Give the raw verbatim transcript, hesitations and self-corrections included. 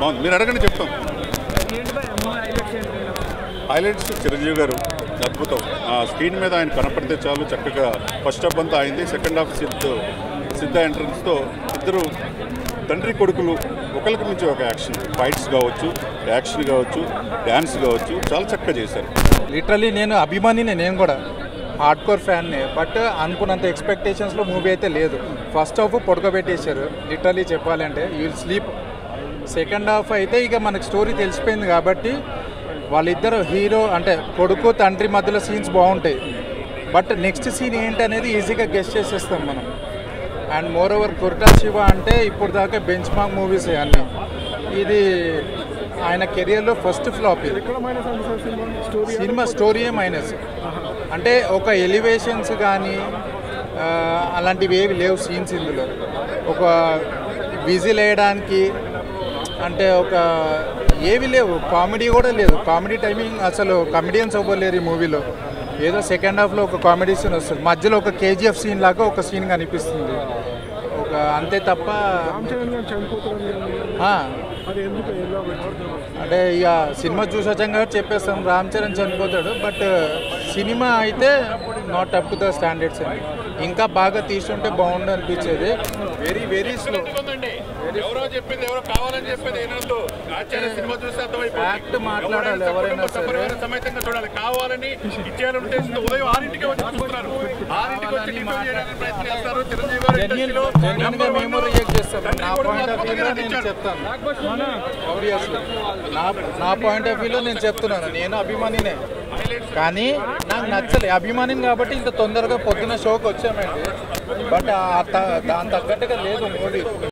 బాగుంది, మీరు అడగండి చెప్తాం. హైలైట్స్ చిరంజీవి గారు అద్భుతం. స్క్రీన్ మీద ఆయన కనపడితే చాలు చక్కగా. ఫస్ట్ హాఫ్ అంతా అయింది, సెకండ్ హాఫ్ సిద్ధ సిద్ధ ఎంట్రన్స్తో ఇద్దరు తండ్రి కొడుకులు ఒకరికి మించి ఒక యాక్షన్, ఫైట్స్ కావచ్చు, యాక్షన్ కావచ్చు, డ్యాన్స్ కావచ్చు, చాలా చక్కగా చేశారు. లిటరలీ నేను అభిమానిని, నేను కూడా హార్డ్ కోర్ ఫ్యాన్ని. బట్ అనుకున్నంత ఎక్స్పెక్టేషన్స్లో మూవీ అయితే లేదు. ఫస్ట్ హాఫ్ పొడకబెట్టేశారు లిటరలీ చెప్పాలంటే. You will sleep. Second half అయితే ఇక మనకు స్టోరీ తెలిసిపోయింది కాబట్టి వాళ్ళిద్దరు హీరో అంటే కొడుకు తండ్రి మధ్యలో సీన్స్ బాగుంటాయి. బట్ నెక్స్ట్ సీన్ ఏంటి అనేది ఈజీగా గెస్ట్ చేసేస్తాం మనం. And more over Koratala Siva అంటే ఇప్పుడు దాకా బెంచ్ మార్క్ మూవీస్ అన్నీ. ఇది ఆయన కెరియర్లో ఫస్ట్ ఫ్లాప్. ఇది సినిమా స్టోరీయే మైనస్. అంటే ఒక ఎలివేషన్స్ కానీ అలాంటివి ఏవి లేవు సీన్స్ ఇందులో. ఒక విజిల్ వేయడానికి అంటే ఒక ఏవి లేవు. కామెడీ కూడా లేదు. కామెడీ టైమింగ్ అసలు కమెడియన్స్ అవ్వలేరు ఈ మూవీలో. ఏదో సెకండ్ హాఫ్లో ఒక కామెడీ సీన్ వస్తుంది, మధ్యలో ఒక కేజీఎఫ్ సీన్ లాగా ఒక సీన్ కనిపిస్తుంది ఒక, అంతే తప్ప. అంటే ఇక సినిమా చూసొచ్చాం కాబట్టి చెప్పేస్తాం రామ్ చరణ్ చనిపోతాడు. బట్ సినిమా అయితే not up to the standards అండి. ఇంకా బాగా తీసుంటే బాగుండు అనిపించేది. Very very slow. ఫ్యాక్ట్ మాట్లాడాలి ఎవరైనా సరే. జెన్యూన్గా మేము రియాక్ట్ చేస్తాం. నా పాయింట్ ఆఫ్ వ్యూలో నేను చెప్తాను. ఆబ్వియస్లీ నా నా పాయింట్ ఆఫ్ వ్యూలో నేను చెప్తున్నాను. నేను అభిమానినే కానీ నాకు నచ్చలే. అభిమానిని కాబట్టి ఇంత తొందరగా పొద్దున్న షోకి వచ్చామండి. బట్ దాని తగ్గట్టుగా లేదు మూవీ.